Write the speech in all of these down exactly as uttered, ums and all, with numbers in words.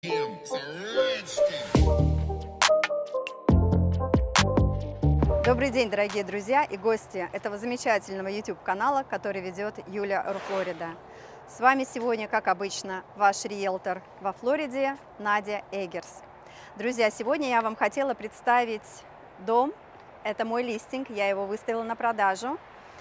Добрый день, дорогие друзья и гости этого замечательного YouTube-канала, который ведет Юля Руфлорида. С вами сегодня, как обычно, ваш риэлтор во Флориде Надя Эггерс. Друзья, сегодня я вам хотела представить дом. Это мой листинг, я его выставила на продажу.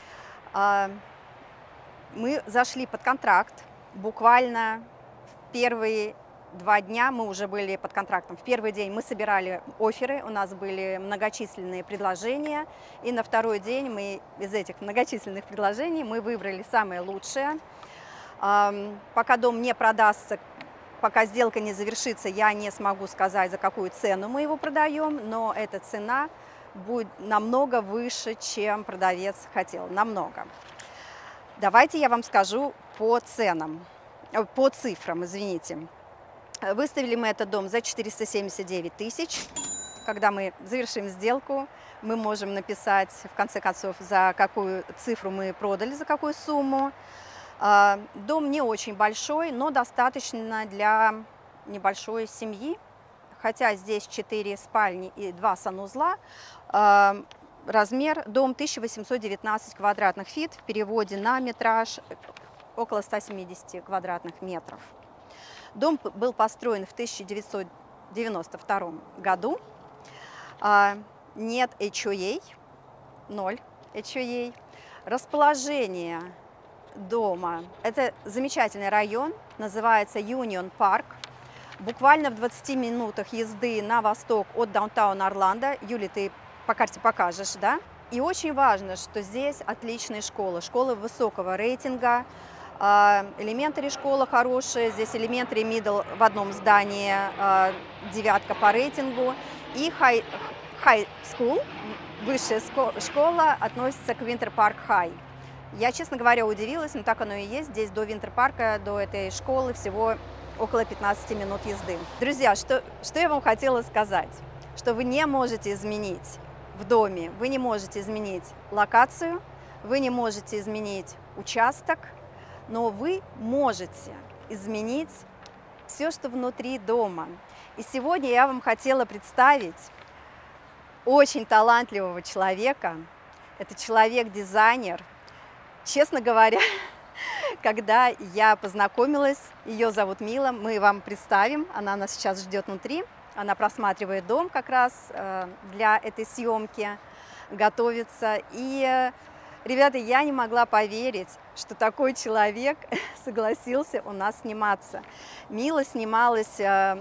Мы зашли под контракт. Буквально в первые два дня мы уже были под контрактом. В первый день мы собирали офферы, у нас были многочисленные предложения. И на второй день мы из этих многочисленных предложений мы выбрали самое лучшее. Пока дом не продастся, пока сделка не завершится, я не смогу сказать, за какую цену мы его продаем, но эта цена будет намного выше, чем продавец хотел. Намного. Давайте я вам скажу по ценам, по цифрам, извините. Выставили мы этот дом за четыреста семьдесят девять тысяч. Когда мы завершим сделку, мы можем написать, в конце концов, за какую цифру мы продали, за какую сумму. Дом не очень большой, но достаточно для небольшой семьи. Хотя здесь четыре спальни и два санузла. Размер дом тысяча восемьсот девятнадцать квадратных фит, в переводе на метраж около ста семидесяти квадратных метров. Дом был построен в тысяча девятьсот девяносто втором году. Нет эйч о эй, ноль эйч о эй. Расположение дома – это замечательный район, называется Юнион Парк. Буквально в двадцати минутах езды на восток от даунтауна Орландо. Юля, ты по карте покажешь, да? И очень важно, что здесь отличные школы, школы высокого рейтинга. Элементари школа хорошая, здесь элементари мидл в одном здании, девятка по рейтингу. И high, high school, высшая школа, относится к Винтер Парк Хай. Я, честно говоря, удивилась, но так оно и есть. Здесь до Винтер Парка, до этой школы всего около пятнадцати минут езды. Друзья, что, что я вам хотела сказать? Что вы не можете изменить в доме, вы не можете изменить локацию, вы не можете изменить участок, но вы можете изменить все, что внутри дома. И сегодня я вам хотела представить очень талантливого человека. Это человек-дизайнер. Честно говоря, когда я познакомилась, ее зовут Мила, мы вам представим, она нас сейчас ждет внутри. Она просматривает дом как раз для этой съемки, готовится. И, ребята, я не могла поверить, что такой человек согласился у нас сниматься. Мила снималась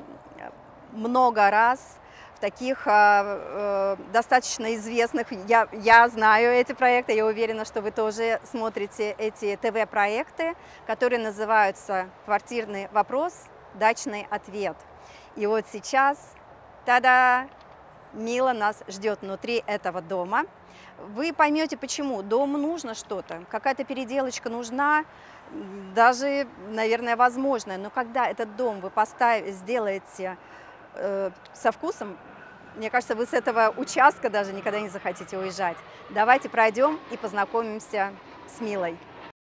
много раз в таких достаточно известных, я, я знаю эти проекты, я уверена, что вы тоже смотрите эти ТВ-проекты, которые называются «Квартирный вопрос. Дачный ответ». И вот сейчас, та-да, Мила нас ждет внутри этого дома. Вы поймете, почему. Дому нужно что-то, какая-то переделочка нужна, даже, наверное, возможная. Но когда этот дом вы поставите, сделаете э, со вкусом, мне кажется, вы с этого участка даже никогда не захотите уезжать. Давайте пройдем и познакомимся с Милой.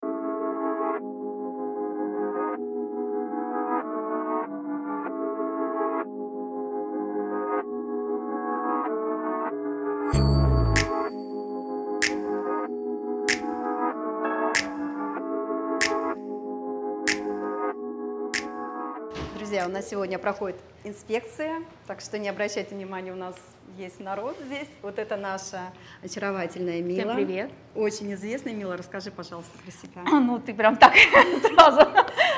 Друзья, у нас сегодня проходит инспекция, так что не обращайте внимания, у нас есть народ здесь. Вот это наша очаровательная Мила. Всем привет. Очень известная Мила. Расскажи, пожалуйста, про себя. Ну, ты прям так сразу.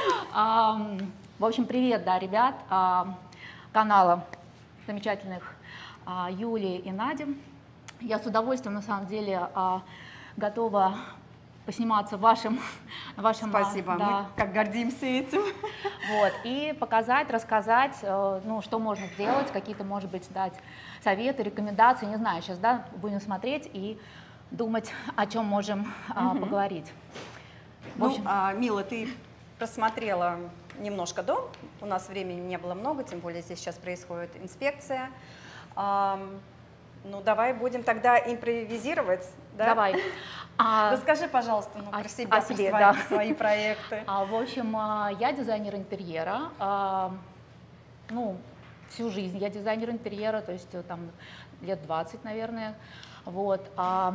В общем, привет, да, ребят, канала замечательных Юли и Нади. Я с удовольствием, на самом деле, готова посниматься в вашем, вашем Спасибо, да, мы как гордимся этим. Вот, и показать, рассказать, ну, что можно сделать, какие-то, может быть, дать советы, рекомендации, не знаю, сейчас, да, будем смотреть и думать, о чем можем угу. поговорить. В общем, ну, а, Мила, ты просмотрела немножко дом, у нас времени не было много, тем более здесь сейчас происходит инспекция. А, ну, давай будем тогда импровизировать, да? Давай. А, Расскажи, пожалуйста, ну, о, про себя, о про себе, свои, да. свои проекты. А, в общем, я дизайнер интерьера. ну, всю жизнь. Я дизайнер интерьера, то есть там лет двадцать, наверное. Вот. А,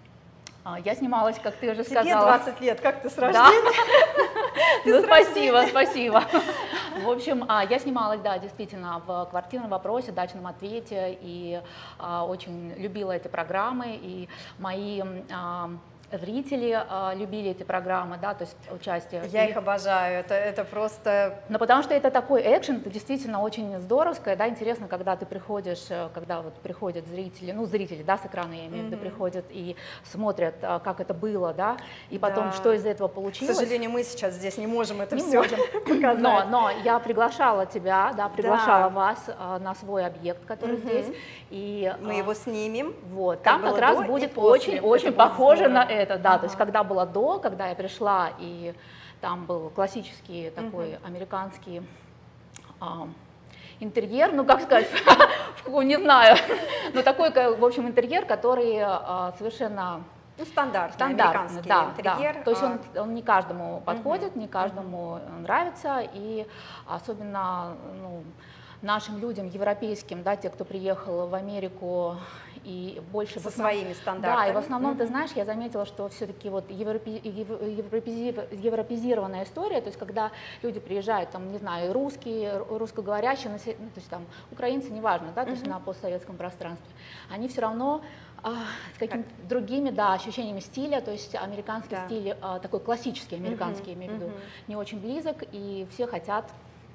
а, я снималась, как ты уже Тебе сказала. двадцать лет, как ты с рождения? Ну, спасибо, спасибо. В общем, а, я снималась, да, действительно, в «Квартирном вопросе», «Дачном ответе», и а, очень любила эти программы, и мои а, зрители а, любили эти программы, да, то есть участие. Я и... их обожаю, это, это просто... Ну, потому что это такой экшен, это действительно очень здоровское, да, интересно, когда ты приходишь, когда вот приходят зрители, ну, зрители, да, с экрана, я имею в виду, mm-hmm. приходят и смотрят, как это было, да, и потом, да. что из этого получилось. К сожалению, мы сейчас здесь не можем это не все можем. показать. Но, но я приглашала тебя, да, приглашала да. вас а, на свой объект, который mm-hmm. здесь. И, мы а, его снимем. Вот, там как раз будет очень-очень похоже на это, да, ага. то есть когда было до, когда я пришла, и там был классический такой uh-huh. американский а, интерьер, ну как сказать, не знаю, но такой, в общем, интерьер, который а, совершенно ну, стандартный, стандартный, американский да, интерьер. Да. То есть а... он, он не каждому подходит, uh-huh. не каждому uh-huh. нравится, и особенно ну, нашим людям, европейским, да, те, кто приехал в Америку, и больше со основ... своими стандартами. Да, и в основном, mm-hmm. ты знаешь, я заметила, что все-таки вот европе... европези... европезированная история, то есть когда люди приезжают, там, не знаю, русские, русскоговорящие, ну, то есть там украинцы, неважно, да, то есть mm-hmm. на постсоветском пространстве, они все равно а, с какими-то как? другими, да, ощущениями стиля, то есть американский да. стиль, а, такой классический американский, mm-hmm. я имею в виду, mm-hmm. не очень близок, и все хотят,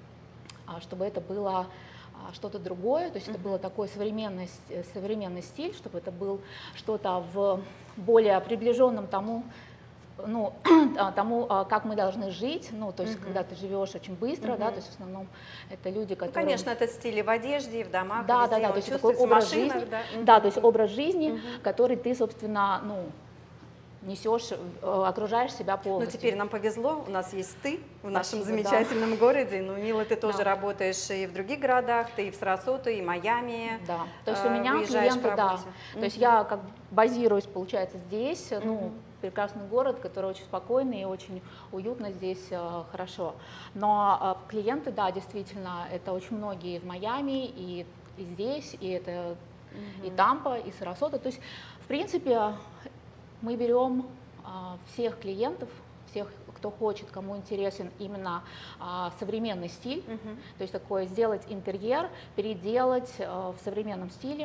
а, чтобы это было что-то другое, то есть mm-hmm. это было такой современный, современный стиль, чтобы это был что-то в более приближенном тому, ну, тому, как мы должны жить, ну, то есть mm-hmm. когда ты живешь очень быстро, mm-hmm. да, то есть в основном это люди, которые... Ну, конечно, это стиль и в одежде, и в домах, да, везде, да, да, он то есть чувствует такой образ машинах, жизни, да, mm-hmm. да, то есть образ жизни, mm-hmm. который ты, собственно, ну, несешь, окружаешь себя полностью. Ну, теперь нам повезло, у нас есть ты в нашем Спасибо, замечательном да. городе. Ну, Мила, ты тоже да. работаешь и в других городах, ты и в Сарасоту, и в Майами. Да, то есть у меня клиенты, да, mm-hmm. то есть я как базируюсь, получается, здесь, mm-hmm. ну, прекрасный город, который очень спокойный и очень уютно здесь, э, хорошо. Но э, клиенты, да, действительно, это очень многие из Майами, и, и здесь, и это mm-hmm. и Тампа, и Сарасота. То есть, в принципе, мы берем а, всех клиентов, всех, кто хочет, кому интересен именно а, современный стиль, uh-huh. то есть такое сделать интерьер, переделать а, в современном стиле.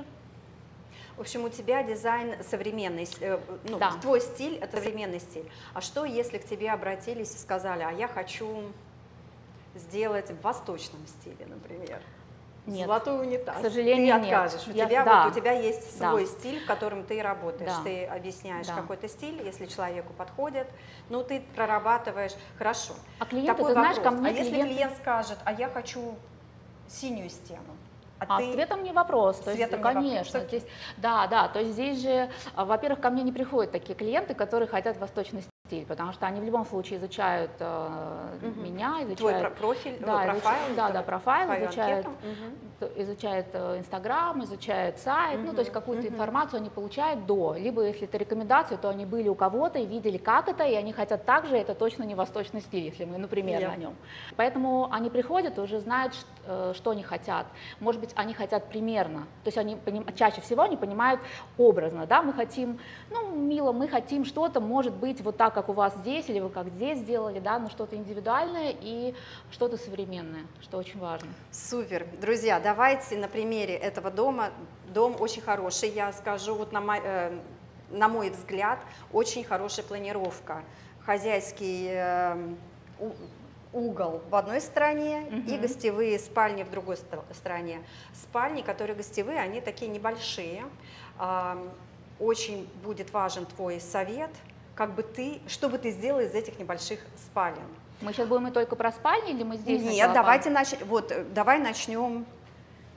В общем, у тебя дизайн современный, ну, да. твой стиль – это современный стиль. А что, если к тебе обратились и сказали, а я хочу сделать в восточном стиле, например? Нет, золотой унитаз. К сожалению, ты откажешь. Нет. У, Я, тебя, да. вот, у тебя есть свой да. стиль, в котором ты работаешь. Да. Ты объясняешь да. какой-то стиль, если человеку подходит, ну ты прорабатываешь. Хорошо. А клиенты, Такой ты знаешь, вопрос. ко мне а если клиенты... клиент скажет, а я хочу синюю стену? А, а ты... с цветом не вопрос, то есть, конечно, вопрос. Здесь, да, да, то есть здесь же, во-первых, ко мне не приходят такие клиенты, которые хотят восточный стиль, потому что они в любом случае изучают э, угу. меня, изучают твой профиль, да, ну, профайл, изуч, да, да, профайл, изучают, угу. изучают Инстаграм, изучают сайт, угу. ну то есть какую-то угу. информацию они получают до, либо если это рекомендации, то они были у кого-то и видели, как это, и они хотят так же, это точно не восточный стиль, если мы, ну, примерно yeah. о нем. Поэтому они приходят и уже знают, что, что они хотят. Может быть, они хотят примерно, то есть они чаще всего они понимают образно, да, мы хотим, ну, мило, мы хотим что-то, может быть, вот так, как у вас здесь, или вы как здесь сделали, да, но что-то индивидуальное и что-то современное, что очень важно. Супер. Друзья, давайте на примере этого дома. Дом очень хороший, я скажу, вот на мой, э, на мой взгляд, очень хорошая планировка. Хозяйский э, угол в одной стороне uh-huh. и гостевые спальни в другой стороне. Спальни, которые гостевые, они такие небольшие. Э, очень будет важен твой совет, как бы ты, что бы ты сделал из этих небольших спален. Мы сейчас будем и только про спальни, или мы здесь? Нет, давайте начнем. Вот, давай начнем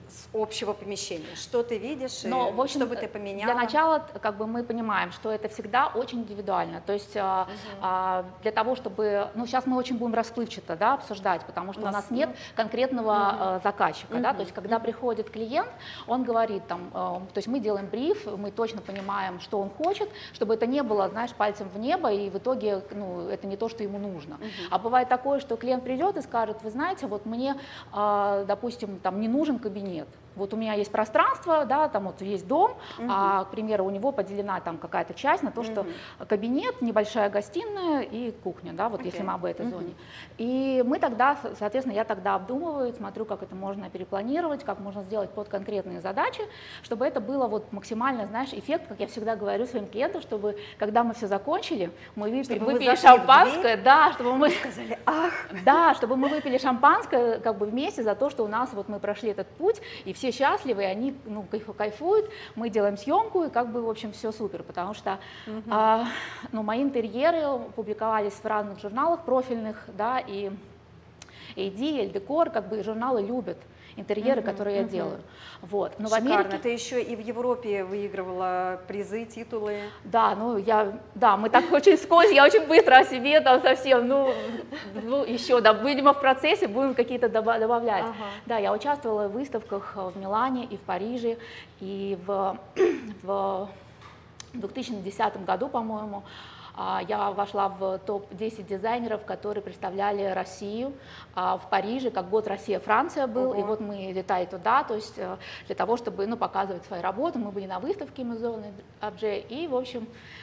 с общего помещения? Что ты видишь, Но, и в общем, что бы ты поменяла? Для начала как бы, мы понимаем, что это всегда очень индивидуально. То есть uh-huh. а, для того, чтобы... Ну, сейчас мы очень будем расплывчато, да, обсуждать, потому что у нас, у нас нет конкретного uh-huh. заказчика. Uh-huh. Да? То есть когда uh-huh. приходит клиент, он говорит, там, э, то есть мы делаем бриф, мы точно понимаем, что он хочет, чтобы это не было, знаешь, пальцем в небо, и в итоге ну, это не то, что ему нужно. Uh-huh. А бывает такое, что клиент придет и скажет, вы знаете, вот мне, э, допустим, там, не нужен кабинет. Вот у меня есть пространство, да, там вот есть дом, uh-huh. а, к примеру, у него поделена там какая-то часть на то, что uh-huh. кабинет, небольшая гостиная и кухня, да, вот okay. если мы об этой uh-huh. зоне. И мы тогда, соответственно, я тогда обдумываю, смотрю, как это можно перепланировать, как можно сделать под конкретные задачи, чтобы это было вот максимально, знаешь, эффект, как я всегда говорю своим клиентам, чтобы, когда мы все закончили, мы выпили, выпили шампанское, да, чтобы мы сказали, ах, да, чтобы мы выпили шампанское как бы вместе за то, что у нас вот мы прошли этот путь, и все счастливы, и они ну, кайфуют, мы делаем съемку, и как бы, в общем, все супер, потому что uh-huh. а, ну, мои интерьеры публиковались в разных журналах профильных, да, и эй ди, эль декор, как бы журналы любят интерьеры, uh-huh, которые я uh-huh. делаю. Вот. Но шикарно. В Америке... Ты еще и в Европе выигрывала призы, титулы. Да, ну я, да, мы так очень скользко, я очень быстро о себе там совсем, ну, ну еще, да, видимо, в процессе будем какие-то добавлять. Ага. Да, я участвовала в выставках в Милане и в Париже, и в, в две тысячи десятом году, по-моему, я вошла в топ десять дизайнеров, которые представляли Россию в Париже, как год Россия-Франция был, Ого. И вот мы летали туда, то есть для того, чтобы ну, показывать свои работы, мы были на выставке Maison Objet, и, в общем,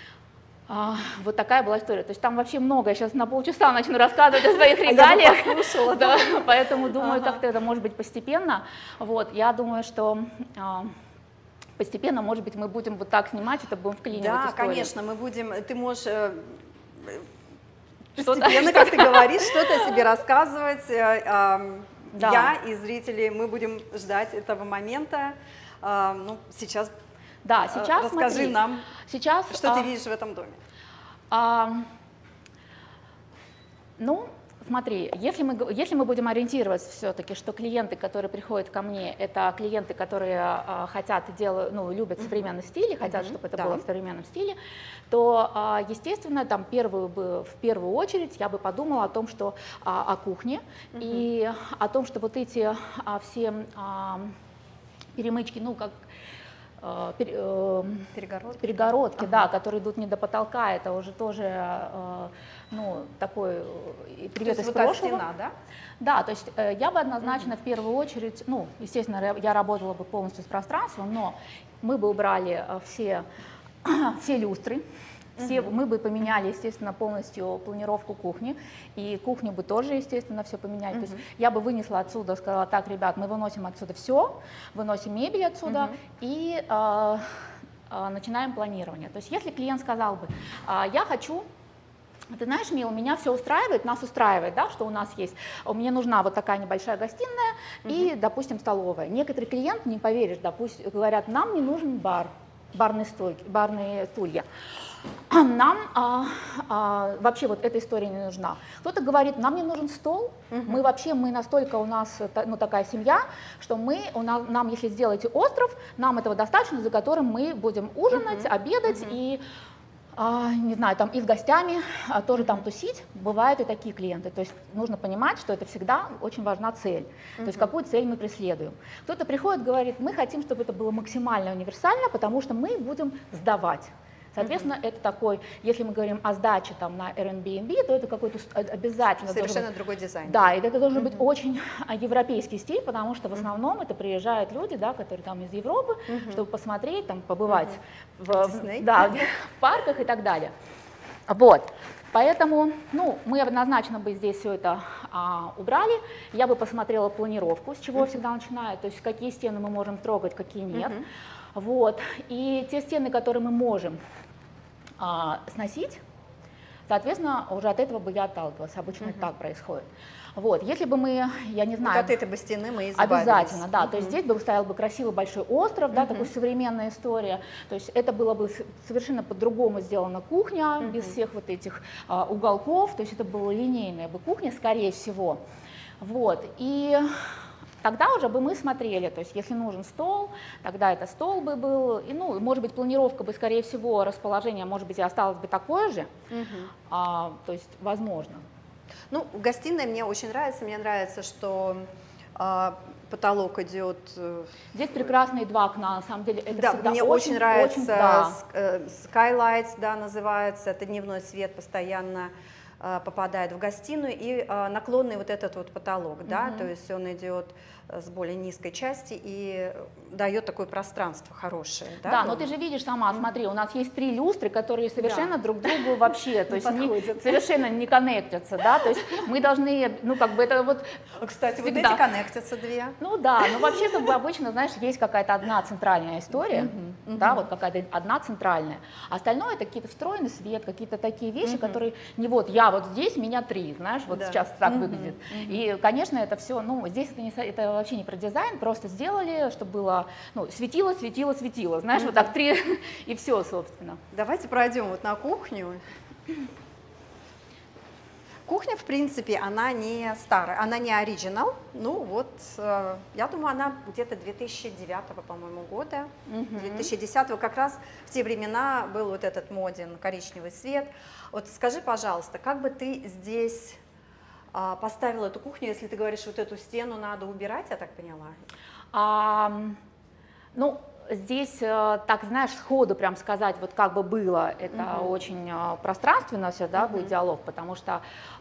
вот такая была история. То есть там вообще много, я сейчас на полчаса начну рассказывать о своих регалиях, я послушала, да, поэтому думаю, ага. как-то это может быть постепенно. Вот, я думаю, что... Постепенно, может быть, мы будем вот так снимать, это будем вклинивать Да, историю. конечно, мы будем, ты можешь э, постепенно, как ты говоришь, что-то о себе рассказывать. Э, э, да. Я и зрители, мы будем ждать этого момента. Э, ну, сейчас, да, сейчас э, расскажи смотри, нам, сейчас, что а, ты видишь в этом доме. А, ну, смотри, если мы, если мы будем ориентироваться все-таки, что клиенты, которые приходят ко мне, это клиенты, которые а, хотят и делают, ну, любят современный uh-huh. стиль, хотят, uh-huh. чтобы это да. было в современном стиле, то, а, естественно, там первую бы, в первую очередь я бы подумала о том, что а, о кухне uh-huh. и о том, что вот эти а, все а, перемычки, ну, как перегородки, перегородки ага. да, которые идут не до потолка, это уже тоже ну, такой привет из прошлого. Стена, да? Да, то есть я бы однозначно mm-hmm. в первую очередь, ну, естественно, я работала бы полностью с пространством, но мы бы убрали все, все люстры, все, uh-huh. мы бы поменяли, естественно, полностью планировку кухни, и кухню бы тоже, естественно, все поменяли. Uh-huh. То есть я бы вынесла отсюда, сказала, так, ребят, мы выносим отсюда все, выносим мебель отсюда uh-huh. и э, э, начинаем планирование. То есть если клиент сказал бы, э, я хочу, ты знаешь, Мил, меня все устраивает, нас устраивает, да, что у нас есть, мне нужна вот такая небольшая гостиная uh-huh. и, допустим, столовая. Некоторые клиенты, не поверишь, допустим, говорят, нам не нужен бар, барные, стойки, барные стулья. Нам а, а, вообще вот эта история не нужна. Кто-то говорит, нам не нужен стол, uh-huh. мы вообще, мы настолько у нас ну, такая семья, что мы, у нас, нам, если сделаете остров, нам этого достаточно, за которым мы будем ужинать, uh-huh. обедать uh-huh. и, а, не знаю, там и с гостями а, тоже uh-huh. там тусить. Бывают и такие клиенты. То есть нужно понимать, что это всегда очень важна цель. Uh-huh. То есть какую цель мы преследуем. Кто-то приходит, говорит, мы хотим, чтобы это было максимально универсально, потому что мы будем сдавать. Соответственно, uh-huh. это такой, если мы говорим о сдаче там, на Airbnb, то это какой-то обязательно... Совершенно быть, другой дизайн. Да, и это должен uh-huh. быть очень европейский стиль, потому что в основном uh-huh. это приезжают люди, да, которые там из Европы, uh-huh. чтобы посмотреть, там, побывать uh-huh. в, да, в парках и так далее. Вот. Поэтому ну, мы однозначно бы здесь все это а, убрали. Я бы посмотрела планировку, с чего uh-huh. я всегда начинаю, то есть какие стены мы можем трогать, какие нет. Uh-huh. Вот. И те стены, которые мы можем а, сносить, соответственно, уже от этого бы я отталкивалась. Обычно uh-huh. так происходит. Вот. Если бы мы, я не знаю... Вот от этой бы стены мы избавились. Обязательно, да. Uh-huh. То есть здесь бы стоял бы красивый большой остров, да, uh-huh. такая современная история. То есть это было бы совершенно по-другому сделана кухня, uh-huh. без всех вот этих а, уголков. То есть это была линейная бы кухня, скорее всего. Вот. И... тогда уже бы мы смотрели, то есть если нужен стол, тогда это стол бы был, и, ну, может быть, планировка бы, скорее всего, расположение, может быть, и осталось бы такое же, угу. а, то есть возможно. Ну, гостиная мне очень нравится, мне нравится, что а, потолок идет. Здесь прекрасные два окна, на самом деле, это да, всегда мне очень, очень нравится очень, да. Skylights, да, называется, это дневной свет постоянно попадает в гостиную, и а, наклонный вот этот вот потолок, mm-hmm. да, то есть он идет с более низкой части и дает такое пространство хорошее. Да, да, но ты же видишь сама, смотри, у нас есть три люстры, которые совершенно да. друг другу вообще, то есть не, совершенно не коннектятся, да, то есть мы должны, ну как бы это вот... Кстати, всегда. Вот эти коннектятся две. Ну да, ну вообще как бы обычно, знаешь, есть какая-то одна центральная история, uh-huh. да, uh-huh. вот какая-то одна центральная, остальное это какие-то встроенный свет, какие-то такие вещи, uh-huh. которые не вот я вот здесь, меня три, знаешь, вот да. сейчас так uh-huh. выглядит. Uh-huh. И, конечно, это все, ну здесь это, не, это вообще не про дизайн, просто сделали, чтобы было, ну, светило, светило, светило, знаешь, mm-hmm. вот так три, и все, собственно. Давайте пройдем вот на кухню. Кухня, в принципе, она не старая, она не оригинал, ну вот, э, я думаю, она где-то две тысячи девятого, по-моему, года, mm-hmm. две тысячи десятого, как раз в те времена был вот этот моден коричневый свет. Вот скажи, пожалуйста, как бы ты здесь поставила эту кухню, если ты говоришь, вот эту стену надо убирать, я так поняла? А, ну, здесь, так, знаешь, сходу прям сказать, вот как бы было, это uh-huh. очень пространственно все, да, uh-huh. будет диалог, потому что,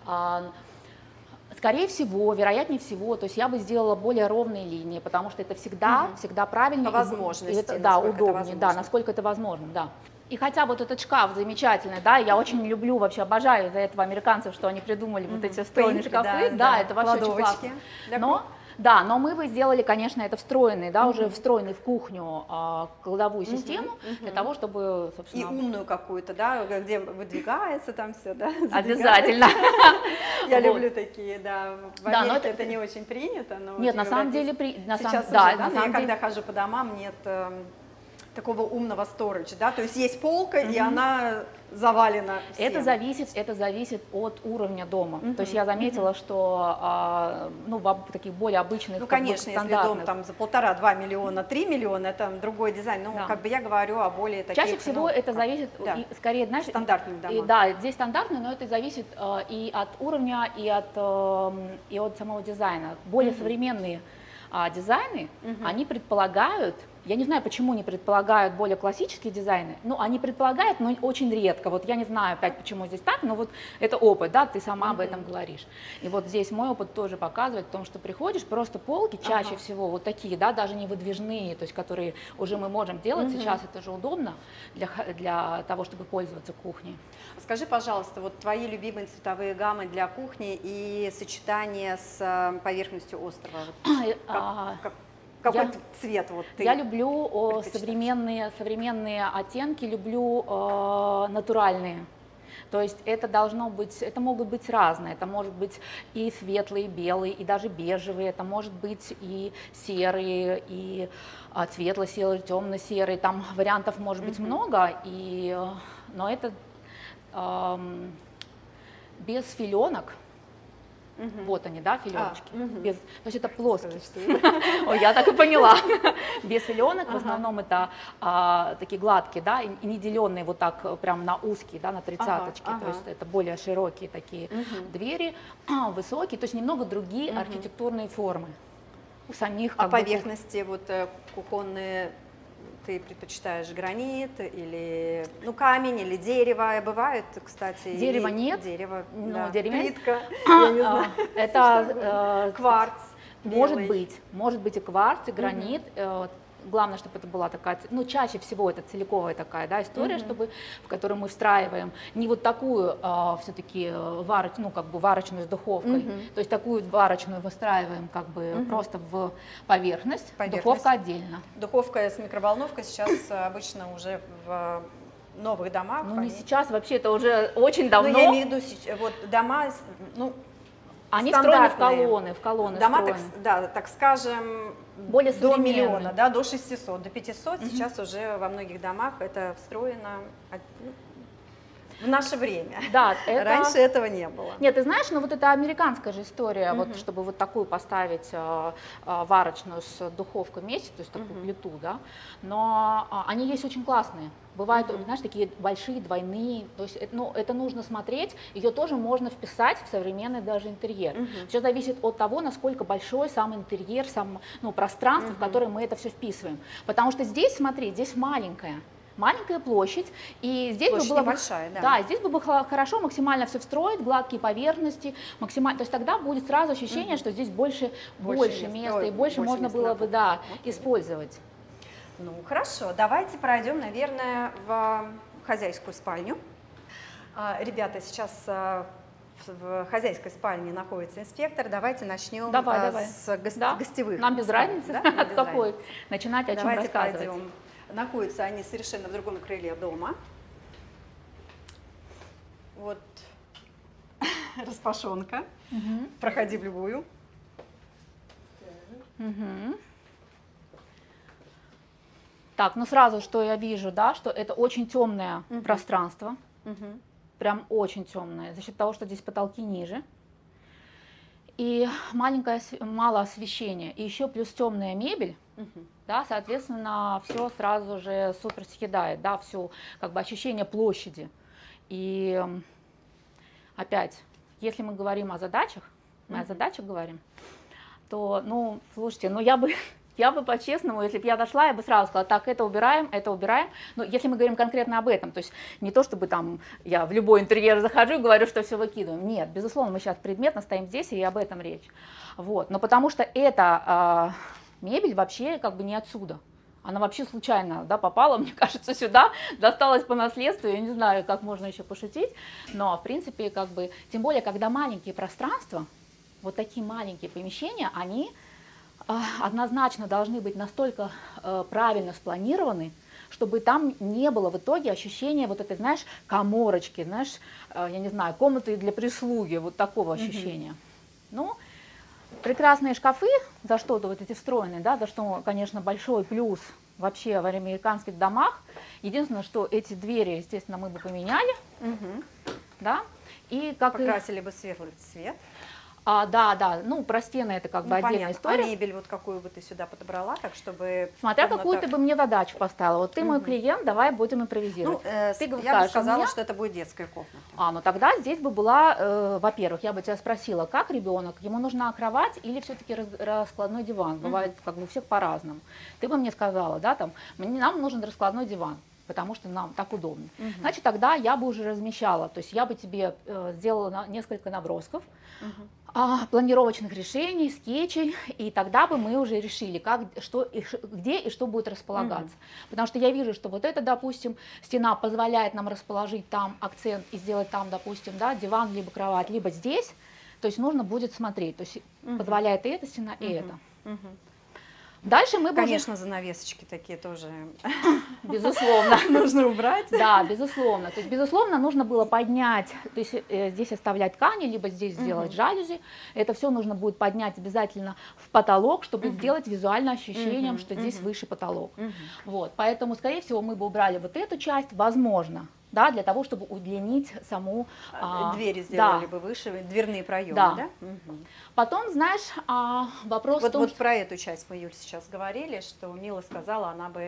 скорее всего, вероятнее всего, то есть я бы сделала более ровные линии, потому что это всегда, uh-huh. всегда правильно. По возможности, это, да, удобнее, да, насколько это возможно, да. И хотя вот этот шкаф замечательный, да, я очень люблю, вообще обожаю из-за этого американцев, что они придумали mm-hmm. вот эти встроенные Пейнты, шкафы, да, да, да, это вообще очень классно. Но, да, но мы бы сделали, конечно, это встроенный, да, mm-hmm. уже встроенный в кухню а, кладовую mm-hmm. систему, mm-hmm. для того, чтобы, собственно... И умную какую-то, да, где выдвигается там все, да? Обязательно. Я люблю такие, да, в Америке это не очень принято. Нет, на самом деле... Сейчас уже, я когда хожу по домам, нет... такого умного сторидж, да, то есть есть полка, mm-hmm. и она завалена всем. Это зависит, это зависит от уровня дома. Mm-hmm. То есть я заметила, mm-hmm. что а, ну, в таких более обычных, ну, конечно, если дом там за полтора-два миллиона, три миллиона, это другой дизайн, ну, да. как бы я говорю о более таких... Чаще всего ну, это зависит, да. и, скорее, знаешь... Стандартных домах. И, да, здесь стандартно, но это зависит а, и от уровня, и от, а, и от самого дизайна. Более mm-hmm. современные а, дизайны, mm-hmm. они предполагают... Я не знаю, почему не предполагают более классические дизайны, но они предполагают, но очень редко. Вот я не знаю опять, почему здесь так, но вот это опыт, да, ты сама mm-hmm. об этом говоришь. И вот здесь мой опыт тоже показывает, в том, что приходишь, просто полки чаще ага. всего вот такие, да, даже не выдвижные, то есть которые уже мы можем делать mm-hmm. сейчас, это же удобно для, для того, чтобы пользоваться кухней. Скажи, пожалуйста, вот твои любимые цветовые гаммы для кухни и сочетание с поверхностью острова. Как, как, Какой я, цвет вот ты? Я люблю о, современные, современные оттенки, люблю э, натуральные. То есть это должно быть, это могут быть разные, это может быть и светлые, и белые, и даже бежевые, это может быть и серые, и а, светло-серые, темно-серые, там вариантов может быть mm-hmm. много, и, но это э, без филенок. Угу. Вот они, да, филеночки. А, угу. Без, то есть это плоские. Ой, я так и поняла. Без филенок, в основном это а, такие гладкие, да, и не деленные вот так прям на узкие, да, на тридцаточки. Ага, ага. То есть это более широкие такие угу. двери, высокие, то есть немного другие угу. архитектурные формы у самих. А поверхности бы, вот кухонные? Ты предпочитаешь гранит или ну, камень или дерево? Бывает, кстати. Дерева нет. Дерево, ну, да. Дерево плитка, я не знаю. Это кварц. Может быть, может быть и кварц, и гранит. Главное, чтобы это была такая, ну, чаще всего это целиковая такая, да, история, mm-hmm. чтобы, в которую мы встраиваем не вот такую а, все-таки вароч, ну, как бы варочную с духовкой, mm-hmm. то есть такую варочную выстраиваем как бы mm-hmm. просто в поверхность, поверхность, духовка отдельно. Духовка с микроволновкой сейчас обычно уже в новых домах. Ну, они... не сейчас, вообще это уже очень давно. Ну, я имею в виду, вот дома, ну, они встроены в колонны, в колонны дома, так, да, так скажем, более до миллиона, да, до шестисот, до пятисот. Mm-hmm. Сейчас уже во многих домах это встроено. В наше время. Да, это... Раньше этого не было. Нет, ты знаешь, ну вот это американская же история, Мгм. вот чтобы вот такую поставить а, а, варочную с духовкой вместе, то есть такую Мгм. плиту, да, но а, они есть очень классные. Бывают, Мгм. знаешь, такие большие, двойные, то есть это, ну, это нужно смотреть, ее тоже можно вписать в современный даже интерьер. Мгм. Все зависит от того, насколько большой сам интерьер, сам, ну, пространство, Мгм. в которое мы это все вписываем. Потому что здесь, смотри, здесь маленькая. Маленькая площадь, и здесь Площадь бы было небольшая, да. да, здесь бы было хорошо максимально все встроить, гладкие поверхности, максимально, то есть тогда будет сразу ощущение, Мгм. что здесь больше, Больше больше, места, места, ой, и больше, больше можно места было на бы, кухне. да, Окей. использовать. Ну, хорошо, давайте пройдем, наверное, в хозяйскую спальню. А, Ребята, сейчас а, в в хозяйской спальне находится инспектор. Давайте начнем Давай, а, давай. с гос- Да? гостевых Нам без спален, разницы, да? Нам от без какой разницы. начинать, о чем Давайте рассказывать. пойдем. Находятся они совершенно в другом крыле дома. Вот распашонка. Мгм. Проходи в любую. Мгм. Так, ну сразу, что я вижу, да, что это очень темное Мгм. пространство, Мгм. прям очень темное, за счет того, что здесь потолки ниже. И маленькое, ос- мало освещения, и еще плюс темная мебель, Мгм. да, соответственно, все сразу же супер съедает, да, все как бы ощущение площади. И м, опять, если мы говорим о задачах, мы о Мгм. задачах говорим, то, ну, слушайте, ну я бы, я бы по-честному, если бы я дошла, я бы сразу сказала, так, это убираем, это убираем. Но если мы говорим конкретно об этом, то есть не то, чтобы там я в любой интерьер захожу и говорю, что все выкидываем. Нет, безусловно, мы сейчас предметно стоим здесь, и об этом речь. Вот. Но потому что эта а, мебель вообще как бы не отсюда. Она вообще случайно, да, попала, мне кажется, сюда, досталась по наследству, я не знаю, как можно еще пошутить, но, в принципе, как бы, тем более, когда маленькие пространства, вот такие маленькие помещения, они а, однозначно должны быть настолько э, правильно спланированы, чтобы там не было в итоге ощущения вот этой, знаешь, каморочки, знаешь, э, я не знаю, комнаты для прислуги, вот такого Мгм. ощущения. Ну, прекрасные шкафы, за что-то вот эти встроенные, да, за что, конечно, большой плюс вообще в американских домах. Единственное, что эти двери, естественно, мы бы поменяли, Мгм. да, и как и- Покрасили бы светлый цвет. а, да, да, ну, про стены это как бы Ну, отдельная понятно. история. А мебель вот какую бы ты сюда подобрала, так чтобы Смотря комната- какую ты бы мне задачу поставила. Вот ты мой Мгм. клиент, давай будем Ну, импровизировать. э, ты с- говоришь, я бы скажешь, у сказала, меня- что это будет детская комната. А, ну тогда здесь бы была, э, во-первых, я бы тебя спросила, как ребенок, ему нужна кровать или все-таки раскладной диван? Бывает как бы у всех по-разному. Ты бы мне сказала, да, там, мне, нам нужен раскладной диван, потому что нам так удобно. Мгм. Значит, тогда я бы уже размещала, то есть я бы тебе э, сделала на- несколько набросков, Мгм. а, планировочных решений, скетчей, и тогда бы мы уже решили, как, что, и ш- где и что будет располагаться. Потому что я вижу, что вот это, допустим, стена позволяет нам расположить там акцент и сделать там, допустим, да, диван, либо кровать, либо здесь. То есть нужно будет смотреть, то есть Мгм. позволяет и эта стена, и Мгм. это. Мгм. Дальше мы бы уже- Конечно, занавесочки такие тоже безусловно. нужно убрать. Да, безусловно. То есть, безусловно, нужно было поднять, то есть э, здесь оставлять ткани, либо здесь сделать Мгм. жалюзи. Это все нужно будет поднять обязательно в потолок, чтобы Мгм. сделать визуальное ощущением, Мгм. что здесь Мгм. выше потолок. Мгм. Вот, поэтому, скорее всего, мы бы убрали вот эту часть, возможно, да, для того, чтобы удлинить саму... А, а, Двери да. сделали бы выше, дверные проемы, Да. да? Мгм. Потом, знаешь, а, вопрос в Вот, том, вот что- про эту часть мы, Юль, сейчас говорили, что Мила сказала, она бы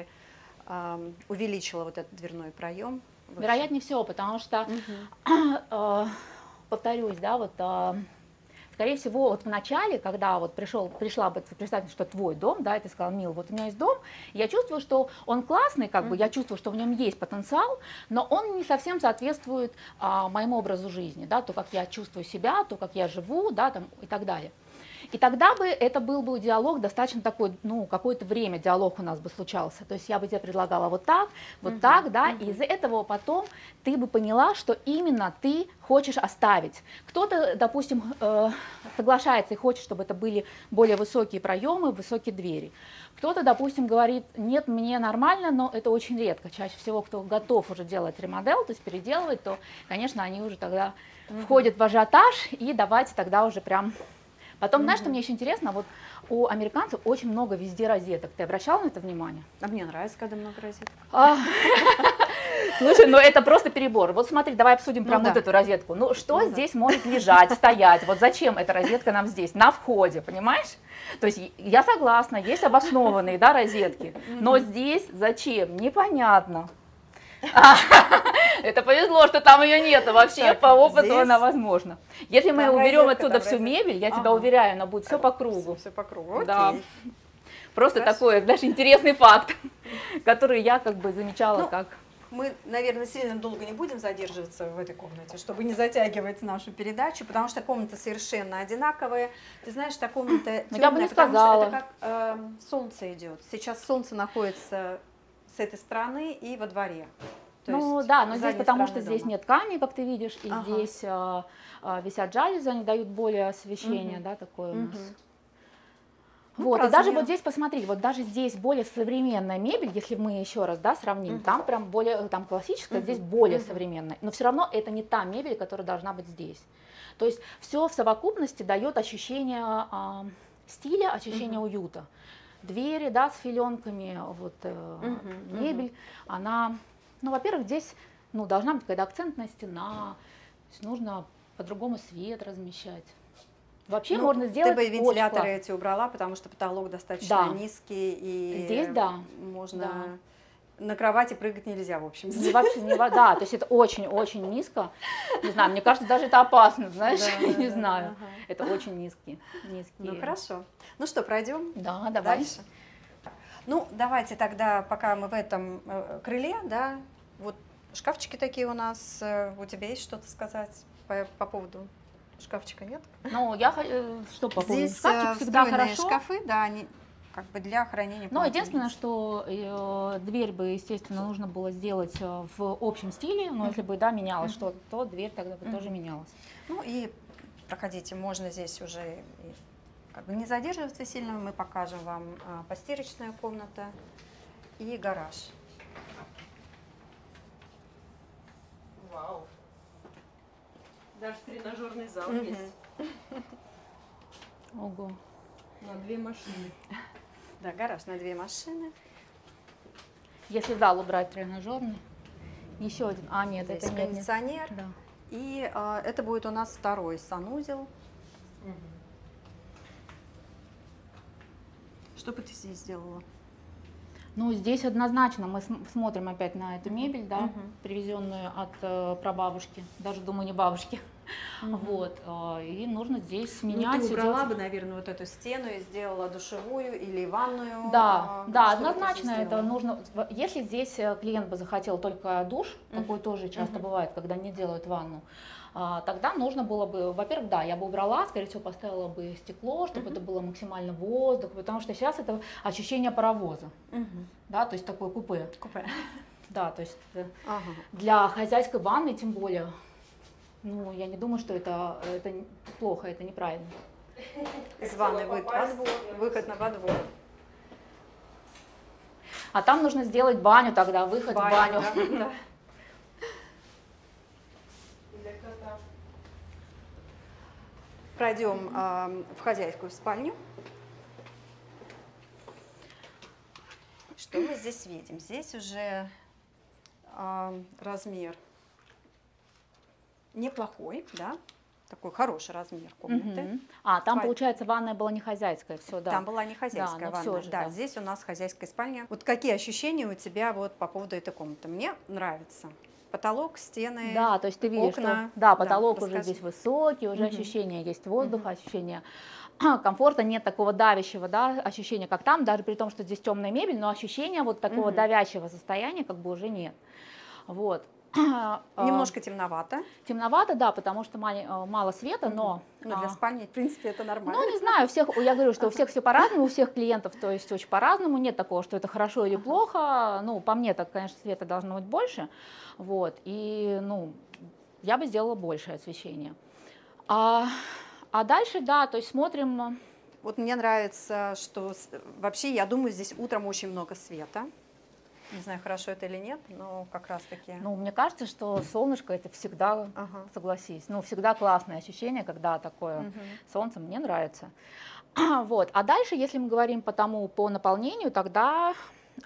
ам, увеличила вот этот дверной проем. выше. вероятнее всего, потому что Мгм. э, повторюсь, да, вот, э, скорее всего, вот в начале, когда вот пришел, пришла бы, представь, что твой дом, да, и ты сказал, Мил, вот у меня есть дом, я чувствую, что он классный, как бы, я чувствую, что в нем есть потенциал, но он не совсем соответствует а, моему образу жизни, да, то, как я чувствую себя, то, как я живу, да, там, и так далее. И тогда бы это был бы диалог достаточно такой, ну, какое-то время диалог у нас бы случался. То есть я бы тебе предлагала вот так, вот Мгм, так, да, мгм. и из этого потом ты бы поняла, что именно ты хочешь оставить. Кто-то, допустим, э, соглашается и хочет, чтобы это были более высокие проемы, высокие двери. Кто-то, допустим, говорит, нет, мне нормально, но это очень редко. Чаще всего, кто готов уже делать ремодел, то есть переделывать, то, конечно, они уже тогда входят в ажиотаж, и давайте тогда уже прям... Потом, знаешь, что мне еще интересно, вот у американцев очень много везде розеток. Ты обращал на это внимание? А мне нравится, когда много розеток. А, Слушай, ну это просто перебор. Вот смотри, давай обсудим прям Ну вот да. эту розетку. Ну что Ну да. здесь может лежать, стоять? Вот зачем эта розетка нам здесь? На входе, понимаешь? То есть я согласна, есть обоснованные, да, розетки, но здесь зачем? Непонятно. Это повезло, что там ее нет, вообще Так, по опыту здесь- она возможна. Если мы Там уберем розетка, отсюда там всю розетка. мебель, я тебя Ага. уверяю, она будет все по кругу. Все по кругу, Да. окей. Просто Хорошо. такой, знаешь, интересный факт, который я как бы замечала Ну, как... Мы, наверное, сильно долго не будем задерживаться в этой комнате, чтобы не затягивать нашу передачу, потому что комната совершенно одинаковая. Ты знаешь, та комната Ну, я бы не темная, потому что сказала. это как э, солнце идет. Сейчас солнце находится с этой стороны и во дворе. То Ну есть да, но с здесь задней потому что стороны здесь дома. нет тканей, как ты видишь, и Ага. здесь а, а, висят жалюзи, они дают более освещение, Мгм. да, такое у нас. Мгм. Ну, Вот, по и даже размеру. вот здесь, посмотри, вот даже здесь более современная мебель, если мы еще раз, да, сравним, Мгм. там прям более, там классическая, Мгм. здесь более Мгм. современная, но все равно это не та мебель, которая должна быть здесь. То есть все в совокупности дает ощущение а, стиля, ощущение Мгм. уюта. Двери, да, с филенками, вот э, Мгм. мебель, она, ну, во-первых, здесь, ну, должна быть какая-то акцентная стена, то есть нужно по-другому свет размещать. Вообще Ну, можно сделать Ты бы и очень вентиляторы классно. эти убрала, потому что потолок достаточно Да. низкий, и Здесь да, можно на кровати прыгать нельзя, в общем. Не, вообще не вода, то есть это очень-очень низко. Не знаю, мне кажется, даже это опасно, знаешь, Да, я да, не да, знаю. ага. Это очень низкие, низкие. Ну хорошо. Ну что, пройдем Да, давай. дальше. Ну, давайте тогда, пока мы в этом э, крыле, да, вот шкафчики такие у нас. э, У тебя есть что-то сказать по, по поводу шкафчика, нет? Ну, я хо- э, что по поводу Здесь шкафчик э, всегда встроенные хорошо. шкафы, да, они как бы для хранения. Но полотенец. единственное, что э, дверь бы, естественно, нужно было сделать э, в общем стиле, но если бы, да, менялось Мгм. что-то, то дверь тогда бы Мгм. тоже менялась. Ну и проходите, можно здесь уже и как бы не задерживаться сильно, мы покажем вам а, постирочная комната и гараж. Вау. Даже тренажерный зал Мгм. есть. Ого. На две машины. Да, гараж на две машины. Если зал убрать тренажерный, еще один. А, нет, Здесь это нет, нет. кондиционер. Да. И а, это будет у нас второй санузел. Что бы ты здесь сделала? Ну, здесь однозначно мы см- смотрим опять на эту мебель, да, Мгм. привезенную от э, прабабушки, даже, думаю, не бабушки. Мгм. Вот, э, и нужно здесь Ну, менять. ты убрала делать- бы, наверное, вот эту стену и сделала душевую или ванную. Да, а, да, что бы ты однозначно здесь это сделала? нужно. в- Если здесь э, клиент бы захотел только душ, Мгм. такое тоже часто Мгм. бывает, когда не делают ванну, а, тогда нужно было бы, во-первых, да, я бы убрала, скорее всего, поставила бы стекло, чтобы Мгм. это было максимально воздух, потому что сейчас это ощущение паровоза, Мгм. да, то есть такое купе, Купе. да, то есть э, Ага. для хозяйской ванны тем более, ну, я не думаю, что это, это не- плохо, это неправильно. Из ванны выход во двор, выход на во двор. А там нужно сделать баню тогда, выход в баню. да, да. Для кота. Пройдем а, в хозяйскую спальню. Что мы здесь видим? Здесь уже а, размер неплохой, да, такой хороший размер комнаты. Мгм. А, там, Спаль- получается, ванная была не хозяйская, все, да. Там была не хозяйская но ванна. всё же, да, да. здесь у нас хозяйская спальня. Вот какие ощущения у тебя вот по поводу этой комнаты? Мне нравится. Потолок, стены. Да, то есть ты видишь, окна. что да, Да, потолок уже расскажи. здесь высокий, уже Мгм. ощущение есть воздуха, Мгм. ощущение комфорта, нет такого давящего, да, ощущения, как там, даже при том, что здесь темная мебель, но ощущения вот такого Мгм. давящего состояния как бы уже нет. Вот. А, Немножко темновато. темновато, да, потому что мали- э, мало света, но... Но для а, спальни, в принципе, это нормально. Ну, не знаю, у всех, я говорю, что у всех все по-разному, у всех клиентов, то есть очень по-разному, нет такого, что это хорошо или плохо, ну, по мне так, конечно, света должно быть больше, вот, и, ну, я бы сделала большее освещение. А, а дальше, да, то есть смотрим, Вот мне нравится, что с- вообще, я думаю, здесь утром очень много света. Не знаю, хорошо это или нет, но как раз таки. ну, мне кажется, что солнышко это всегда, Ага. согласись, ну, всегда классное ощущение, когда такое Мгм. солнце, мне нравится. Вот. А дальше, если мы говорим по тому, по наполнению, тогда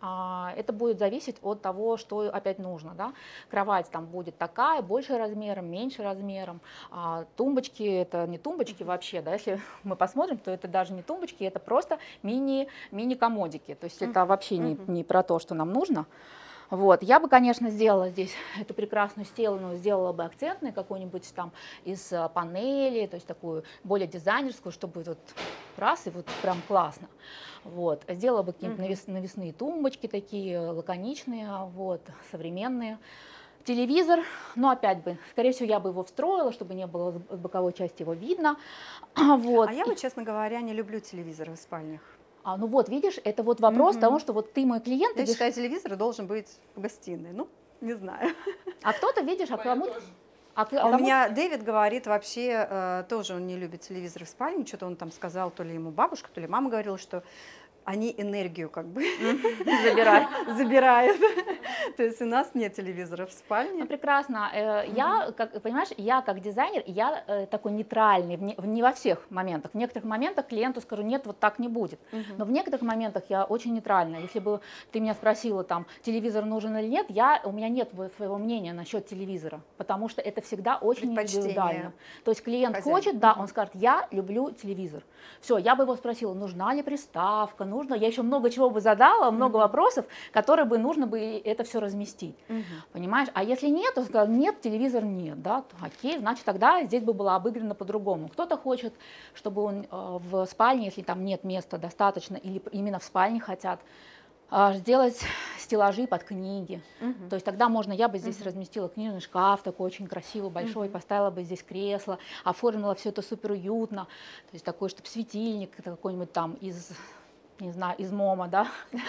а, это будет зависеть от того, что опять нужно. Да? Кровать там будет такая, больше размером, меньше размером. А тумбочки — это не тумбочки вообще. Да? Если мы посмотрим, то это даже не тумбочки, это просто мини, мини-комодики. То есть это вообще не, не про то, что нам нужно. Вот. Я бы, конечно, сделала здесь эту прекрасную стену, сделала бы акцентный какой-нибудь там из панели, то есть такую более дизайнерскую, чтобы вот раз и вот прям классно. Вот. Сделала бы какие-нибудь навес, навесные тумбочки такие лаконичные, вот, современные. Телевизор, ну опять бы, скорее всего, я бы его встроила, чтобы не было с боковой части его видно. Вот. А я вот, честно говоря, не люблю телевизоры в спальнях. А, ну вот, видишь, это вот вопрос Mm-hmm. того, что вот ты мой клиент. Я ты считаю, телевизор должен быть в гостиной. Ну, не знаю. А кто-то, видишь, а кому-то... А, а у меня Дэвид говорит, вообще э, тоже он не любит телевизор в спальне. Что-то он там сказал, то ли ему бабушка, то ли мама говорила, что они энергию как бы забирают. забирают. То есть у нас нет телевизора в спальне. Ну, прекрасно. Я, как, понимаешь, я как дизайнер, я такой нейтральный не, не во всех моментах. В некоторых моментах клиенту скажу, нет, вот так не будет. Uh-huh. Но в некоторых моментах я очень нейтральная. Если бы ты меня спросила, там, телевизор нужен или нет, я, у меня нет своего мнения насчет телевизора, потому что это всегда очень индивидуально. То есть клиент Хозяин. хочет, да, uh-huh. он скажет, я люблю телевизор. Все, я бы его спросила, нужна ли приставка, нужно, я еще много чего бы задала, много uh-huh. вопросов, которые бы нужно бы это все разместить, uh-huh. понимаешь? А если нет, то сказал, нет, телевизор нет, да, то, окей, значит тогда здесь бы было обыграно по-другому. Кто-то хочет, чтобы он э, в спальне, если там нет места достаточно, или именно в спальне хотят, э, сделать стеллажи под книги, uh-huh. то есть тогда можно, я бы здесь uh-huh. разместила книжный шкаф такой очень красивый, большой, uh-huh. поставила бы здесь кресло, оформила все это супер уютно, то есть такой, чтобы светильник какой-нибудь там из... не знаю, из МОМа, да,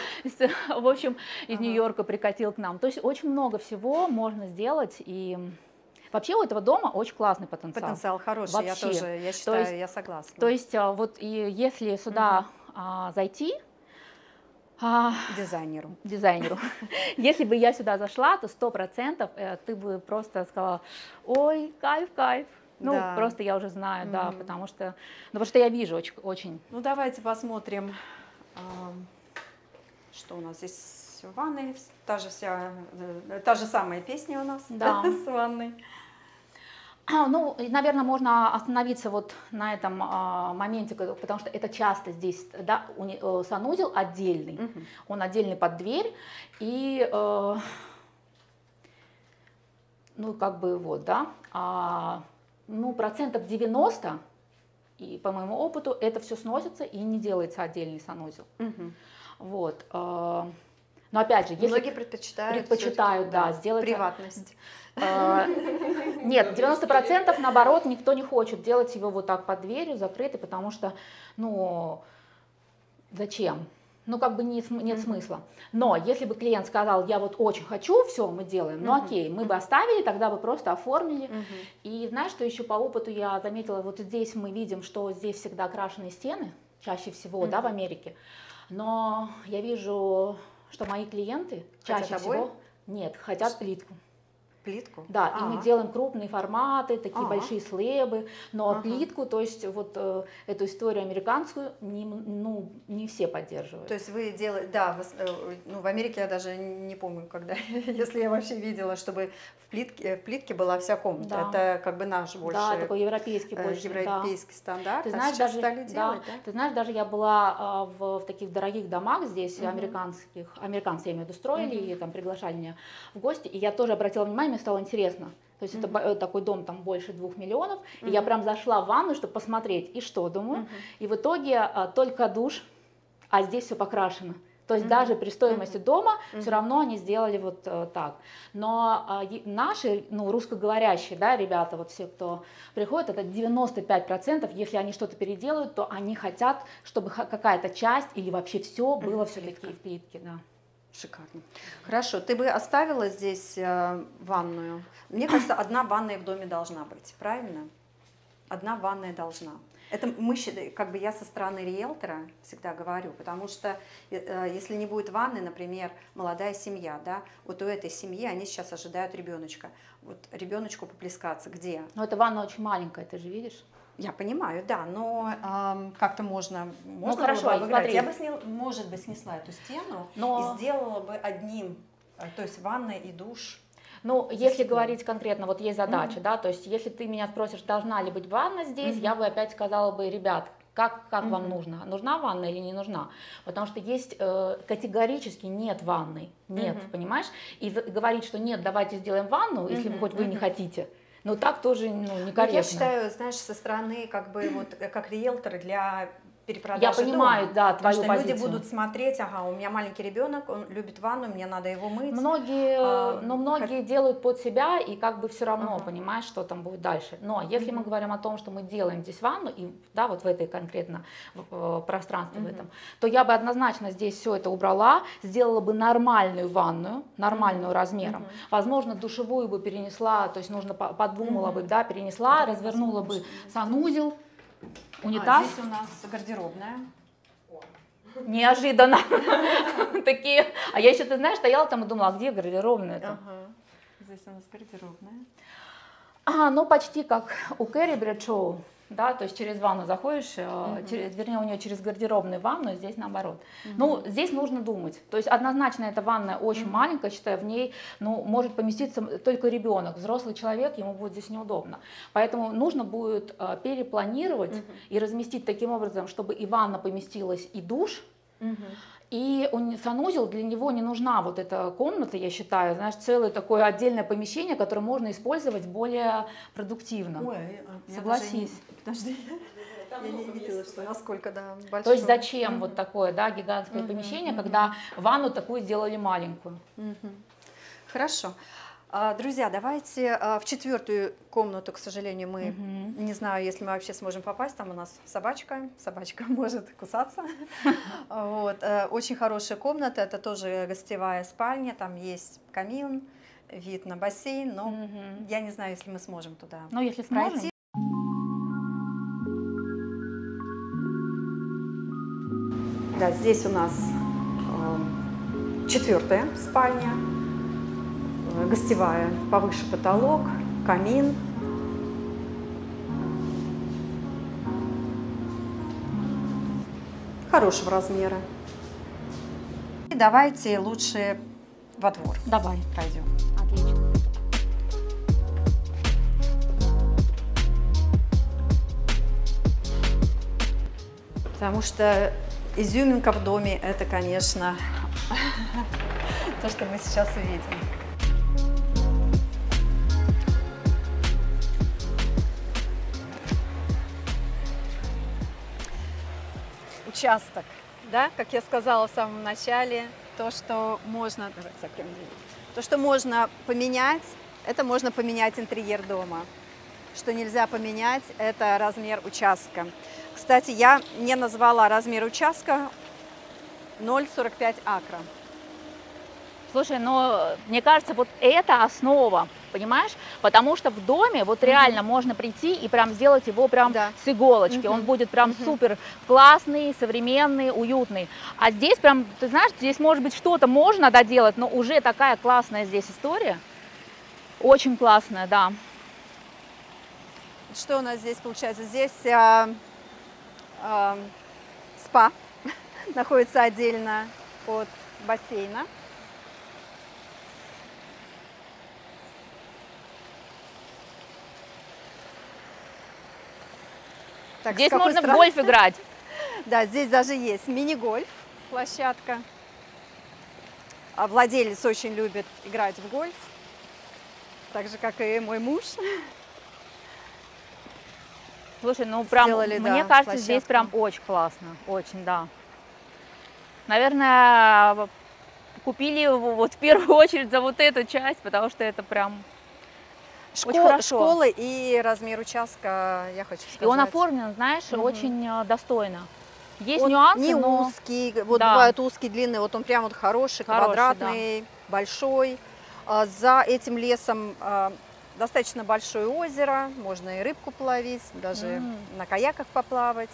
в общем, из ага. Нью-Йорка прикатил к нам. То есть очень много всего можно сделать, и вообще у этого дома очень классный потенциал. Потенциал хороший, вообще. я тоже, я считаю, есть, я согласна. То есть вот и если сюда угу. а, зайти, а, дизайнеру, дизайнеру, если бы я сюда зашла, то сто процентов ты бы просто сказала, ой, кайф, кайф. Ну, да. просто я уже знаю, mm-hmm. да, потому что, ну, потому что я вижу очень, очень. Ну, давайте посмотрим, что у нас здесь в ванной. Та же, вся, та же самая песня у нас да. с ванной. А, ну, наверное, можно остановиться вот на этом а, моменте, потому что это часто здесь, да, у, санузел отдельный, mm-hmm. он отдельный под дверь, и, э, ну, как бы вот, да, а, ну, процентов девяносто, и по моему опыту, это все сносится и не делается отдельный санузел. Угу. Вот. Но опять же, если многие предпочитают, предпочитают да, да, сделать приватность. Нет, девяносто процентов наоборот, никто не хочет делать его вот так под дверью, закрытый, потому что, ну, зачем? Ну, как бы нет, нет mm-hmm. смысла. Но если бы клиент сказал, я вот очень хочу, все, мы делаем, mm-hmm. ну окей, мы бы оставили, тогда бы просто оформили. Mm-hmm. И знаешь, что еще по опыту я заметила, вот здесь мы видим, что здесь всегда окрашенные стены, чаще всего, mm-hmm. да, в Америке. Но я вижу, что мои клиенты чаще хотят всего нет, хотят плитку. Плитку? Да, А-а. и мы делаем крупные форматы, такие А-а. большие слэбы, но А-а. плитку, то есть вот э, эту историю американскую не, ну, не все поддерживают. То есть вы делаете, да, в, ну, в Америке я даже не помню, когда, если я вообще видела, чтобы в плитке, в плитке была вся комната, да. это как бы наш больше, да, такой европейский больше, европейский да. стандарт, ты а знаешь, сейчас даже, стали делать, да? да? Ты знаешь, даже я была э, в, в таких дорогих домах здесь, угу. американских, американцы, я имею в виду, строили, угу. и там приглашали меня в гости, и я тоже обратила внимание, мне стало интересно. То есть mm-hmm. это такой дом там больше двух миллионов, mm-hmm. и я прям зашла в ванну, чтобы посмотреть, и что, думаю, mm-hmm. и в итоге а, только душ, а здесь все покрашено. То есть mm-hmm. даже при стоимости mm-hmm. дома mm-hmm. все равно они сделали вот а, так. Но а, наши, ну, русскоговорящие, да, ребята, вот все, кто приходит, это девяносто пять процентов, если они что-то переделают, то они хотят, чтобы какая-то часть или вообще все было mm-hmm. все-таки в плитке, да. Шикарно. Хорошо, ты бы оставила здесь э, ванную? Мне кажется, одна ванная в доме должна быть, правильно? Одна ванная должна. Это мы, как бы я со стороны риэлтора всегда говорю, потому что э, если не будет ванны, например, молодая семья, да, вот у этой семьи они сейчас ожидают ребеночка. Вот ребеночку поплескаться где? Но эта ванна очень маленькая, ты же видишь? Я понимаю, да, но ам, как-то можно, можно хорошо, было бы обыграть. смотри. Я бы, снял, может быть, снесла эту стену Но- и сделала бы одним, а, то есть ванная и душ. Ну, За если стеклом. говорить конкретно, вот есть задача, Мгм. да, то есть если ты меня спросишь, должна ли быть ванна здесь, Мгм. я бы опять сказала бы, ребят, как, как вам Мгм. нужно, нужна ванна или не нужна, потому что есть э, категорически нет ванны, нет, Мгм. понимаешь, и в- говорить, что нет, давайте сделаем ванну, если вы Мгм, хоть вы не мгм. хотите, ну так тоже ну, Ну, некорректно. я считаю, знаешь, со стороны, как бы, вот, э, как риэлторы для перепродажи Я понимаю, дома. да, Потому твою что люди позицию. будут смотреть, ага, у меня маленький ребенок, он любит ванну, мне надо его мыть. Многие, А, но многие делают под себя и как бы все равно Ага. понимаешь, что там будет дальше. Но если мы Мгм. говорим о том, что мы делаем здесь ванну, и да, вот в этой конкретно в- э, пространстве в Мгм. этом, то я бы однозначно здесь все это убрала, сделала бы нормальную ванную, нормальную Мгм. размером. Мгм. Возможно, душевую бы перенесла, то есть нужно по- подумала Мгм. бы, да, перенесла, Давай развернула посмотрим, бы что есть санузел, А, унитаз. здесь у нас гардеробная. Неожиданно. Такие. А я еще, ты знаешь, стояла там и думала, а где гардеробная-то? Ага. Здесь у нас гардеробная. А, ну почти как у Кэрри Брэдшоу, да, то есть через ванну заходишь, э, Мгм. через- вернее у нее через гардеробную ванну, здесь наоборот. Мгм. Ну, здесь нужно думать, то есть однозначно эта ванная очень Мгм. маленькая, считаю, в ней, ну, может поместиться только ребенок, взрослый человек, ему будет здесь неудобно. Поэтому нужно будет э, перепланировать Мгм. и разместить таким образом, чтобы и ванна поместилась, и душ. Мгм. И он- санузел, для него не нужна вот эта комната, я считаю, знаешь, целое такое отдельное помещение, которое можно использовать более продуктивно. Ой, а я Согласись. даже не- Подожди. Я не видела, что насколько, да, большое. То есть зачем Мгм. вот такое, да, гигантское Мгм, помещение, мгм. когда ванну такую сделали маленькую? Мгм. Хорошо. А, Друзья, давайте а, в четвертую комнату, к сожалению, мы, Мгм. не знаю, если мы вообще сможем попасть, там у нас собачка, собачка может кусаться. Вот. э, Очень хорошая комната, это тоже гостевая спальня, там есть камин, вид на бассейн, но Мгм. я не знаю, если мы сможем туда Ну, если пройти. сможем. Да, здесь у нас четвертая спальня, э, гостевая, повыше потолок, камин. Хорошего размера. И давайте лучше во двор Давай. пройдем. Отлично. Потому что изюминка в доме – это, конечно, то, что мы сейчас увидим. Участок, да, как я сказала в самом начале, то, что можно, давайте закроем дверь. То, что можно поменять, это можно поменять интерьер дома. Что нельзя поменять, это размер участка. Кстати, я не назвала размер участка ноль целых сорок пять акра. Слушай, но мне кажется, вот это основа, понимаешь? Потому что в доме вот реально можно прийти и прям сделать его прям Да. с иголочки. Он Мгм. будет прям Мгм. супер классный, современный, уютный. А здесь прям, ты знаешь, здесь может быть что-то можно доделать, но уже такая классная здесь история. Очень классная, да. Что у нас здесь получается? Здесь а, а, спа находится отдельно от бассейна. Так, с Здесь какой можно в стороны? гольф играть. Да, здесь даже есть мини-гольф, площадка. А владелец очень любит играть в гольф, так же, как и мой муж. Слушай, ну прям, Сделали, мне да, кажется, здесь площадку. прям очень классно, очень, да. Наверное, купили его вот в первую очередь за вот эту часть, потому что это прям очень Школ- хорошо. Школы и размер участка, я хочу сказать. И он оформлен, знаешь, Мгм. очень э, достойно. Есть Он нюансы, не но узкий, вот Да. бывают узкий, длинный, вот он прям вот хороший, Хороший, квадратный, большой. А За этим лесом а, достаточно большое озеро, можно и рыбку половить, даже М. на каяках поплавать.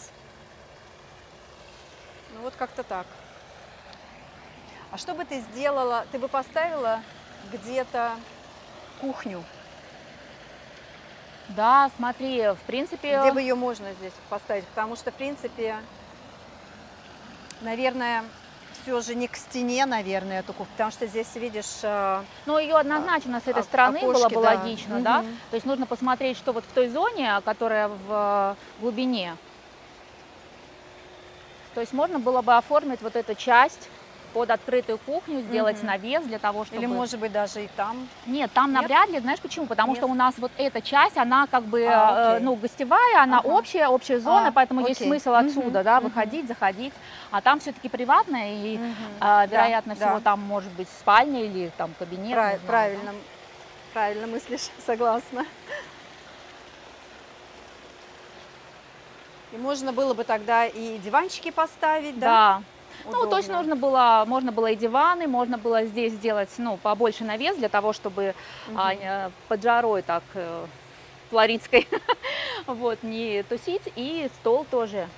Ну вот как-то так. А что бы ты сделала? Ты бы поставила где-то кухню? Да, смотри, в принципе... Где бы ее можно здесь поставить? Потому что, в принципе, наверное, все же не к стене, наверное, эту кухню, потому что здесь, видишь... э, Ну, ее однозначно с этой о- стороны было окошки, бы да. логично, да. Мгм. То есть нужно посмотреть, что вот в той зоне, которая в глубине. То есть можно было бы оформить вот эту часть под открытую кухню, сделать Мгм. навес для того, чтобы... Или, может быть, даже и там. Нет, там Нет? навряд ли, знаешь почему? Потому Нет? что у нас вот эта часть, она как бы, А, э, окей. ну, гостевая, она Ага. общая, общая зона, А, поэтому есть окей. смысл Мгм, отсюда, да, мгм. выходить, заходить. А там все-таки приватная, и, Мгм. э, Да, вероятно да. всего, там может быть спальня или там кабинет. Прав- не знаю, да. правильно, правильно мыслишь, согласна. И можно было бы тогда и диванчики поставить, да? Да. Ну, то есть Удобно. нужно было, можно было и диваны, можно было здесь сделать, ну, побольше навес для того, чтобы а, Мгм. э, под жарой так э, флоридской вот, не тусить, и стол тоже.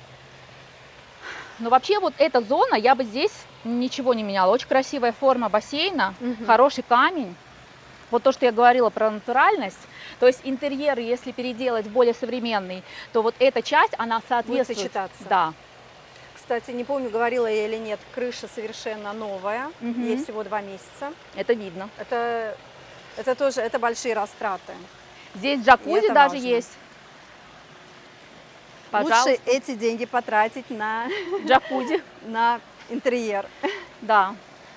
Но вообще вот эта зона, я бы здесь ничего не меняла. Очень красивая форма бассейна, Мгм. хороший камень. Вот то, что я говорила про натуральность, то есть интерьер, если переделать более современный, то вот эта часть, она соответствует. сочетаться. Да. Кстати, не помню, говорила я или нет, крыша совершенно новая, Мгм. ей всего два месяца. Это видно. Это, это тоже, это большие растраты. Здесь джакузи это даже важно. есть. Пожалуйста, Лучше эти деньги потратить на, джакузи. на интерьер. Да.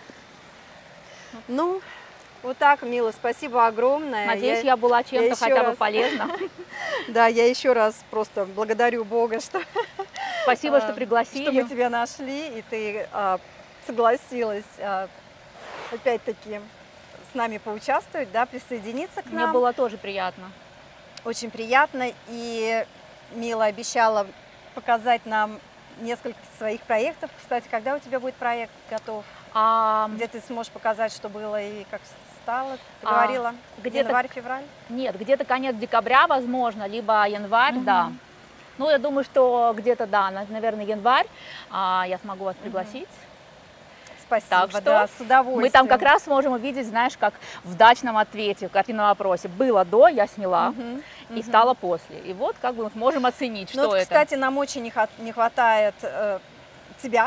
Ну, вот так, Мила, спасибо огромное. Надеюсь, я была чем-то еще хотя бы раз- полезна. Да, я еще раз просто благодарю Бога, что, Спасибо, что а, пригласили. что мы тебя нашли, и ты а, согласилась а, опять-таки с нами поучаствовать, да, присоединиться к Мне нам. было тоже приятно. Очень приятно, и Мила обещала показать нам несколько своих проектов. Кстати, когда у тебя будет проект готов? А, Где ты сможешь показать, что было и как стало? Ты А, говорила, где-то- январь-февраль? нет, где-то конец декабря, возможно, либо январь, Мгм. да. Ну, я думаю, что где-то, да, на- наверное, январь а, я смогу вас пригласить. Спасибо, Так что да, с удовольствием. Мы там как раз сможем увидеть, знаешь, как в дачном ответе, как и на вопросе. Было до, я сняла, Мгм, и мгм. стало после. И вот как бы мы можем оценить, Ну что вот, это. кстати, нам очень не хват- не хватает э, тебя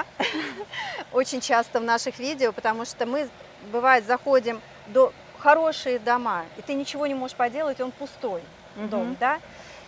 очень часто в наших видео, потому что мы, бывает, заходим до хорошие дома, и ты ничего не можешь поделать, он пустой Мгм. дом, да?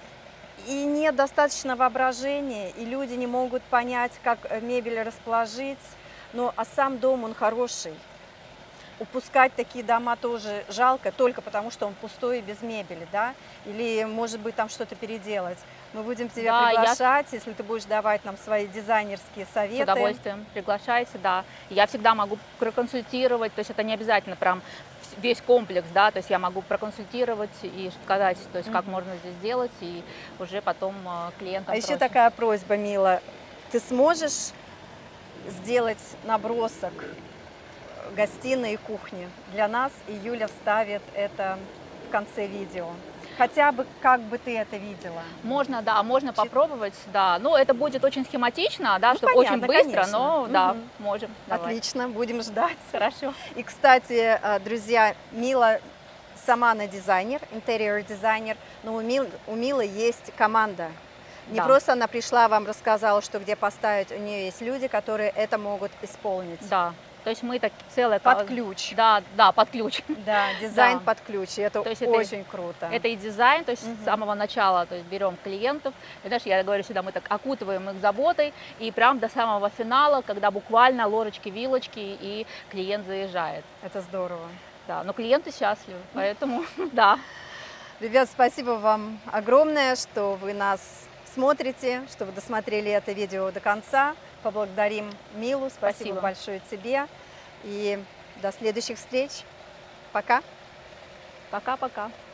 И нет достаточно воображения, и люди не могут понять, как э, мебель расположить, но а сам дом, он хороший. Упускать такие дома тоже жалко, только потому что он пустой и без мебели, да? Или, может быть, там что-то переделать. Мы будем тебя Да, я- приглашать, если ты будешь давать нам свои дизайнерские С советы. удовольствием приглашайте, да. Я всегда могу проконсультировать, то есть это не обязательно прям вс- весь комплекс, да, то есть я могу проконсультировать и сказать, то есть как можно здесь сделать, и уже потом э, клиентам А еще проще. такая просьба, Мила, ты сможешь сделать набросок гостиной и кухни для нас, и Юля вставит это в конце видео. Хотя бы как бы ты это видела. Можно, да, можно попробовать, да. Ну, это будет очень схематично, да, Ну, чтобы очень понятно, быстро, конечно. но да, Мгм. можем. Давай. Отлично, будем ждать. Хорошо. И, кстати, э, друзья, Мила сама она дизайнер, интерьер-дизайнер, но у Милы, у Милы есть команда. Не Да. просто она пришла, вам рассказала, что где поставить, у нее есть люди, которые это могут исполнить. Да. То есть мы так целое... Под ключ. Да, да, под ключ. Да, дизайн Да. под ключ, и это, То есть это- очень круто. Это и дизайн, то есть Мгм. с самого начала, то есть берем клиентов, и знаешь, я говорю всегда, мы так окутываем их заботой, и прям до самого финала, когда буквально ложечки-вилочки, и клиент заезжает. Это здорово. Да, но клиенты счастливы, поэтому да. Ребят, спасибо вам огромное, что вы нас смотрите, что вы досмотрели это видео до конца. Поблагодарим Милу, спасибо, Спасибо. большое тебе. И до следующих встреч. Пока. Пока-пока.